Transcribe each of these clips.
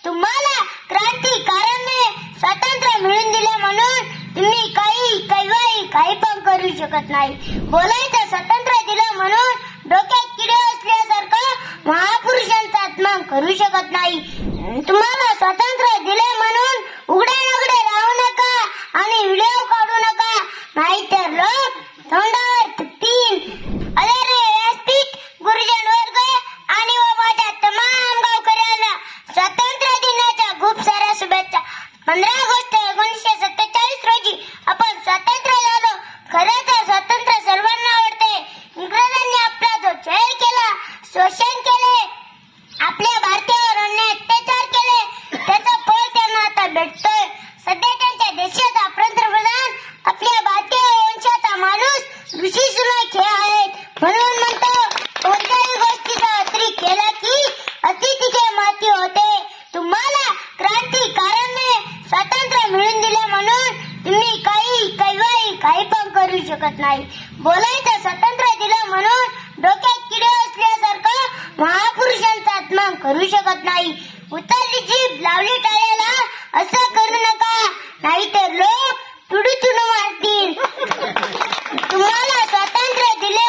तुम्हाला क्रांतिकारांनी स्वातंत्र्य मिळवून दिले म्हणून तुम्ही काही पण करू शकत नाही. बोलायचं स्वातंत्र्य दिलं म्हणून डोक्यात किडे असल्यासारखं महापुरुषांचा अपमान करू शकत नाही. तुम्हाला स्वातंत्र्य दिले म्हणून उघडे नगडे राहू नका आणि व्हिडिओ काढू नका, नाहीतर लोक तोंडावर थुकतील. अरे रे व्यासपीठ, गुरुजन वर्ग आणि माझ्या तमाम गावकऱ्यांना स्वातंत्र्य दिनाच्या खूप साऱ्या शुभेच्छा. 15 ऑगस्ट 1947 रोजी आपण स्वातंत्र्य झालो. खरं तर स्वातंत्र्य सर्वांना आवडते. इंग्रजांनी आपला जो छळ केला, शोषण केले, आपल्या भारतीयावर अन्याय अत्याचार केले, त्याचा फळ त्यांना आता भेटतोय. सध्या त्यांच्या देशाचा पंतप्रधान आपल्या भारतीय वंशाचा माणूस ऋषी सुना आहेत. म्हणून म्हणतो, कोणत्याही गोष्टीचा अतिरेक केला की अति तिथे माती होते. तुम्हाला क्रांतिकारांनी स्वातंत्र्य मिळवून दिले म्हणून तुम्ही काही पण करू शकत नाही. बोलायचं स्वातंत्र्य दिलं म्हणून डोक्यात किडे असल्यासारखं महापुरुषांचा अपमान करू शकत नाही. उतरली जीभ लावली टाळ्याला, असं करू नका, नाहीतर लोक तुडून मारतील. तुम्हाला स्वातंत्र्य दिले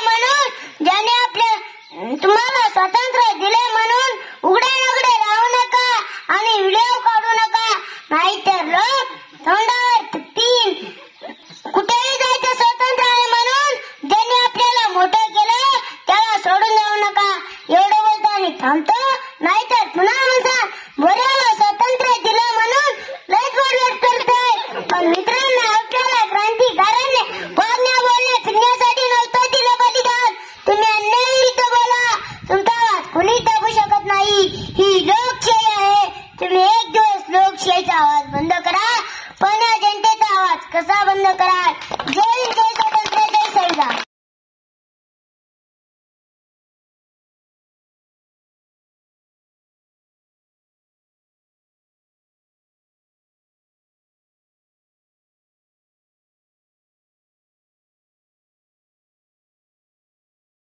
म्हणून उघडे नगडे राहू नका आणि व्हिडिओ काढू नका, नाहीतर लोक तोंडावर थुकतील. कुठेही जायचं स्वतंत्र आहे म्हणून ज्यांनी आपल्याला मोठं केलं त्याला सोडून जाऊ नका. एवढं बोलतो आणि थांबतो, नाहीतर पुन्हा म्हणता बोऱ्याला स्वातंत्र्य दिलं म्हणून लयच वरवट करतोय. पण मित्रांनो, आपल्याला क्रांतिकारांनी वागण्या बोलण्या फिरण्यासाठी नव्हतं दिलं बलिदान. तुम्ही अन्यायाविरुद्ध बोला, तुमचा आवाज कुणी दाबू शकत नाही. ही लोकशाही आहे. तुम्ही एक दिवस लोकशाहीचा आवाज बंद करा, पण या जनतेचा आवाज कसा बंद करा